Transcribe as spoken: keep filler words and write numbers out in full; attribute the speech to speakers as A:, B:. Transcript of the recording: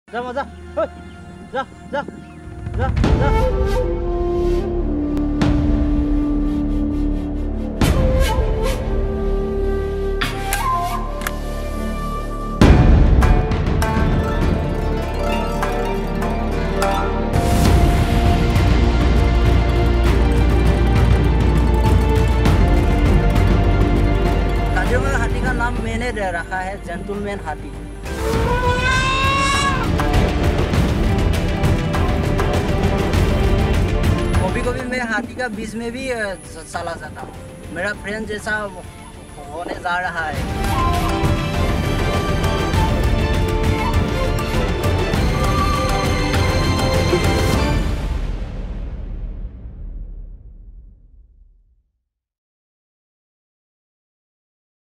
A: जा मजा जा जा जा जा। हाथी का नाम मैंने दे रखा है जेंटलमैन हाथी। कभी कभी मैं हाथी का बीच में भी चला जाता हूँ। मेरा फ्रेंड जैसा होने जा रहा है।